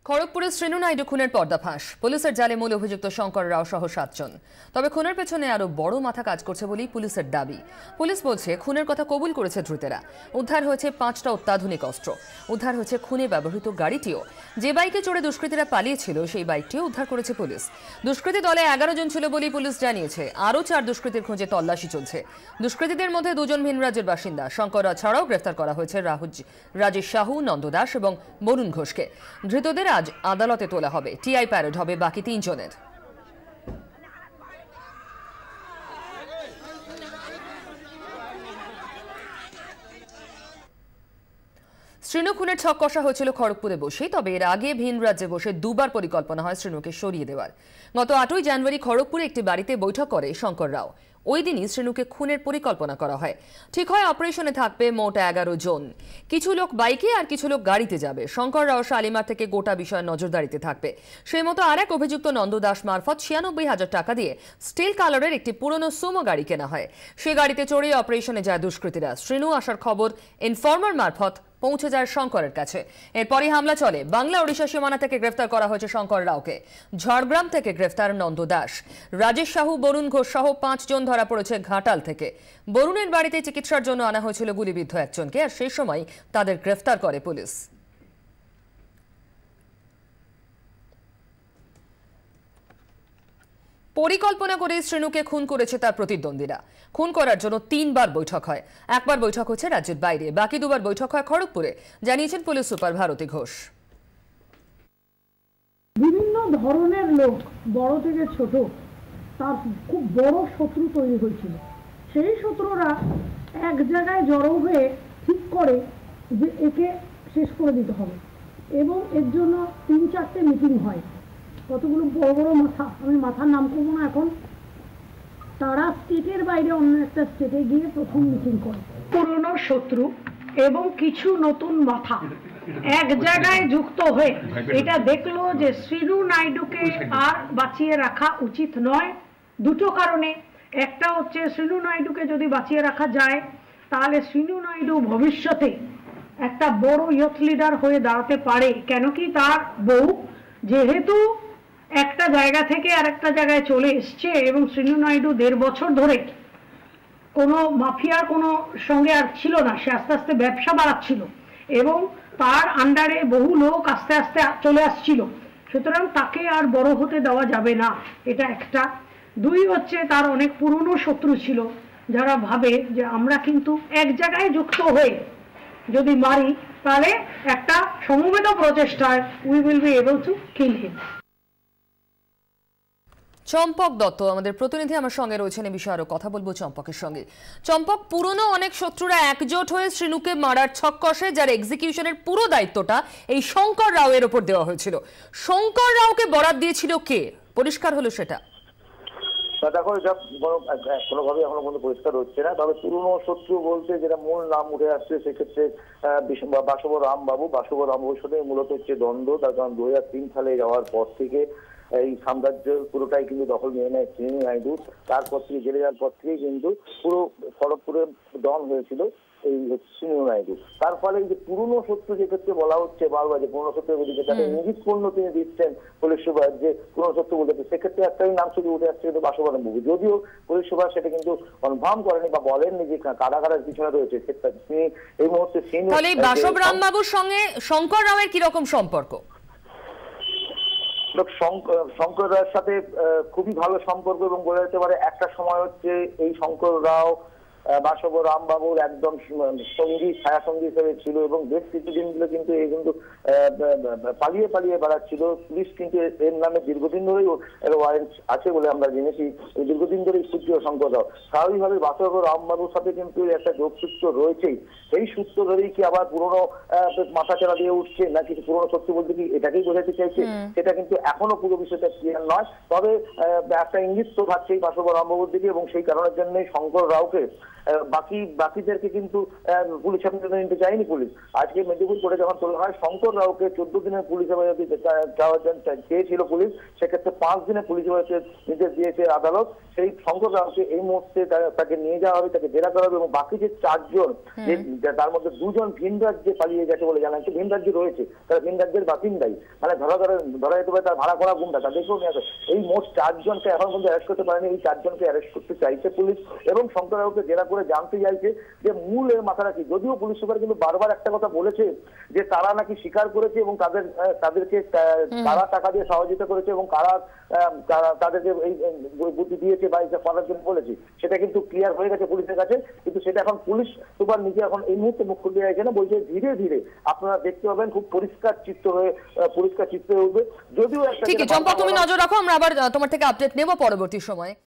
খড়গপুরে শ্রীনু নাইডু খুনের পর্দাফাঁস। পুলিশের জালে মূল অভিযুক্ত শঙ্কর রাও সহ 7 জন। তবে খুনের পেছনে আরো বড় মাথা কাজ করছে বলেই পুলিশের দাবি। পুলিশ বলছে খুনের কথা কবুল করেছে ধৃতেরা। উদ্ধার হয়েছে 5টা অত্যাধুনিক অস্ত্র। উদ্ধার হয়েছে খুনে ব্যবহৃত গাড়িটিও। যে বাইকে চড়ে দুষ্কৃতীরা পালিয়েছিল সেই বাইকটিও উদ্ধার করেছে পুলিশ। দুষ্কৃতী দলে 11 জন ছিল বলেই পুলিশ জানিয়েছে। আরও 4 দুষ্কৃতীর খোঁজে তল্লাশি চলছে। দুষ্কৃতীদের মধ্যে 2 জন ভিন রাজ্যের বাসিন্দা। শঙ্কর রাও ছাড়াও গ্রেফতার করা হয়েছে রাজেশ সাহু, নন্দ দাস এবং বরুণ ঘোষকে। ধৃতদের আজ আদালতে তোলা হবে। টিআই প্যারেড হবে বাকি 3 জনের। শ্রীনু খুনের ছক কষা হয়েছিল খড়গপুরে বসে। তবে এর আগে ভিন রাজ্যে বসে দুবার পরিকল্পনা হয় শ্রীনুকে সরিয়ে দেওয়ার। গত 8ই জানুয়ারি খড়গপুরে একটি বাড়িতে বৈঠক করে শঙ্কর রাও। ওই দিনই শ্রীনুকে খুনের পরিকল্পনা করা হয়। ঠিক হয় অপারেশনে থাকবে মোট 11 জন। কিছু লোক বাইকে আর কিছু লোক গাড়িতে যাবে। শঙ্কর রাও শালিমার থেকে গোটা বিষয়ে নজরদারিতে থাকবে। সেই মতো আরেক অভিযুক্ত নন্দ দাস মারফত 96,000 টাকা দিয়ে স্টিল কালারের একটি পুরনো সুমো গাড়ি কেনা হয়। সে গাড়িতে চড়ে অপারেশনে যায় দুষ্কৃতীরা। শ্রীনু আসার খবর ইনফরমার মারফত পৌঁছে যায় শঙ্করের কাছে। এরপরই হামলা চলে। বাংলা ওড়িশা সীমানা থেকে গ্রেফতার করা হয়েছে শঙ্কর রাওকে। ঝাড়গ্রাম থেকে গ্রেফতার নন্দ দাস। রাজেশ সাহু, বরুণ ঘোষ সহ 5 জন ধরা পড়েছে ঘাটাল থেকে। বরুণের বাড়িতে চিকিৎসার জন্য আনা হয়েছিল গুলিবিদ্ধ একজনকে, আর সেই সময় তাদের গ্রেফতার করে পুলিশ। পরিকল্পনা করে শ্রীনুকে খুন করেছে তার প্রতিদ্বন্দ্বীরা। খুন করার জন্য 3 বার বৈঠক হয়। একবার বৈঠক হচ্ছে রাজ্যের বাইরে, বাকি 2বার বৈঠক হয় খড়গপুরে, জানিয়েছেন পুলিশ সুপার ভারতী ঘোষ। বিভিন্ন ধরনের লোক, বড় থেকে ছোট, তার খুব বড় শত্রু তৈরি হয়েছিল। সেই শত্রুরা এক জায়গায় জড়ো হয়ে ঠিক করে যে একে শেষ করে দিতে হবে, এবং এর জন্য 3-4টে মিটিং হয়। কতগুলো বড় বড় মাথা, আমি মাথার নাম করবো না এখন, তারা স্টেটের বাইরে অন্য একটা স্টেটে গিয়ে প্রথম মিটিং করে। পুরনো শত্রু এবং কিছু নতুন মাথা এক জায়গায় যুক্ত হয়ে এটা দেখলো যে শ্রীনু নাইডুকে আর বাঁচিয়ে রাখা উচিত নয়। 2টো কারণে। একটা হচ্ছে, শ্রীনু নাইডুকে যদি বাঁচিয়ে রাখা যায় তাহলে শ্রীনু নাইডু ভবিষ্যতে একটা বড় ইয়ুথ লিডার হয়ে দাঁড়াতে পারে। কেন কি তার বউ যেহেতু একটা জায়গা থেকে আরেকটা জায়গায় চলে এসছে, এবং শ্রীনু নাইডু 1.5 বছর ধরে কোনো মাফিয়ার কোনো সঙ্গে আর ছিল না, সে আস্তে আস্তে ব্যবসা বাড়াচ্ছিল এবং তার আন্ডারে বহু লোক আস্তে আস্তে চলে আসছিল। সুতরাং তাকে আর বড় হতে দেওয়া যাবে না, এটা একটা। 2 হচ্ছে, তার অনেক পুরনো শত্রু ছিল যারা ভাবে যে আমরা কিন্তু এক জায়গায় যুক্ত হয়ে যদি মারি তাহলে একটা সমবেত প্রচেষ্টায় we will be able to kill him. Champak Dutta আমাদের প্রতিনিধি আমার সঙ্গে রয়েছেন। এই বিষয়ে আরো কথা বলবো চম্পকের সঙ্গে। চম্পক, পুরনো অনেক শত্রুরা একজোট হয়ে শ্রীনুকে মারার ছক কষে, যার এক্সিকিউশনের পুরো দায়িত্বটা এই শঙ্কর রাওয়ের ওপর দেওয়া হয়েছিল। শঙ্কর রাওকে বরাত দিয়েছিল কে? পরিষ্কার হলো সেটা? দেখো, এটা কোনোভাবে এখনো পর্যন্ত পরিষ্কার হচ্ছে না। তবে পুরনো শত্রু বলতে যেটা মূল নাম উঠে আসছে সেক্ষেত্রে বাসব রামবাবুর সাথে মূলত হচ্ছে দ্বন্দ্ব। তার কারণ 2003 সালে যাওয়ার পর থেকে এই সাম্রাজ্য পুরোটাই কিন্তু দখল নিয়ে নেয় শ্রীনু নাইডু। তারপর থেকে জেলে যাওয়ার পর থেকেই কিন্তু পুরো খড়গপুরে ডন হয়েছিল এই শ্রীনু নাইডু। তার ফলে যে পুরনো শত্রু যে ক্ষেত্রে বলা হচ্ছে বারবার যে পুরনো শত্রুর দিকে তাকে ইঙ্গিতপূর্ণ তিনি দিচ্ছেন পুলিশ সুপার যে পুরনো শত্রু বলতে, সেক্ষেত্রে একটাই নাম শুধু উঠে আসছে কিন্তু বাসব রামবাবু। যদিও পুলিশ সুপার সেটা কিন্তু কনফার্ম করেনি বা বলেননি যে কারা কারার পিছনে রয়েছে। তিনি এই মুহূর্তে শ্রীনু, তাহলে বাসব রামবাবুর সঙ্গে শঙ্কর রাওয়ের কিরকম সম্পর্ক? শঙ্কর রাওয়ের সাথে খুবই ভালো সম্পর্ক, এবং বলা যেতে পারে একটা সময় হচ্ছে এই শঙ্কর রাও বাসব রামবাবুর একদম সঙ্গী, ছায়া সঙ্গী হিসেবে ছিল, এবং বেশ কিছুদিন ধরে কিন্তু এই কিন্তু পালিয়ে পালিয়ে বেড়াচ্ছিল। পুলিশ কিন্তু এর নামে দীর্ঘদিন ধরেই এর ওয়ারেন্ট আছে বলে আমরা জেনেছি। দীর্ঘদিন ধরেই খুঁজছিল শঙ্কর রাও। স্বাভাবিকভাবে বাসব রামবাবুর সাথে কিন্তু একটা যোগসূত্র রয়েছেই। সেই সূত্র ধরেই কি আবার পুরোনো মাথা চারা দিয়ে উঠছে, নাকি পুরোনো শত্রু বলতে কি এটাকেই বোঝাতে চাইছে, সেটা কিন্তু এখনো পুরো বিষয়টা ক্লিয়ার নয়। তবে একটা ইঙ্গিত তো থাকছেই বাসব রামবাবুর দিকে, এবং সেই কারণের জন্যই শঙ্কর রাওকে বাকিদেরকে কিন্তু পুলিশ হেফাজতে নিতে চায়নি পুলিশ। আজকে মেদিনীপুর কোর্টে যখন তোলা হয় শঙ্কর রাওকে 14 দিনের পুলিশ হেফাজতে চেয়েছিল পুলিশ, সেক্ষেত্রে 5 দিনের পুলিশ হেফাজতে নির্দেশ দিয়েছে আদালত। সেই শঙ্কর রাওকে এই মুহূর্তে তাকে নিয়ে যাওয়া হবে, তাকে জেরা করা হবে এবং বাকি যে 4 জন, তার মধ্যে 2 জন ভিন রাজ্যে পালিয়ে গেছে বলে জানা যাচ্ছে। ভিন রাজ্যে রয়েছে, তারা ভিন রাজ্যের বাসিন্দাই, মানে ধরা যেতে পারে তার ভাড়া করা গুন্ডা, তাদেরকেও নিয়ে আসে। এই মোট 4 জনকে এখন পর্যন্ত অ্যারেস্ট করতে পারেনি। এই 4 জনকে অ্যারেস্ট করতে চাইছে পুলিশ এবং শঙ্কর রাওকে জেরা করে জানতে চাইছে যে মূল এর মাথাটা কি। যদিও পুলিশ সুপার কিন্তু বারবার একটা কথা বলেছে যে তারা নাকি স্বীকার করেছে এবং তাদেরকে কারা টাকা দিয়ে সহযোগিতা করেছে এবং কারা তাদেরকে এই বুদ্ধি দিয়েছে বা এটা করার জন্য বলেছে, সেটা কিন্তু ক্লিয়ার হয়ে গেছে পুলিশের কাছে। কিন্তু সেটা এখন পুলিশ সুপার নিজে এখন এই মুহূর্তে মুখ খুলে দিয়েছে না, বলছে ধীরে ধীরে আপনারা দেখতে পাবেন খুব পরিষ্কার চিত্র হয়ে উঠবে। যদিও ঠিক আছে চম্পা, তুমি নজর রাখো, আমরা আবার তোমার থেকে আপডেট নেব পরবর্তী সময়ে।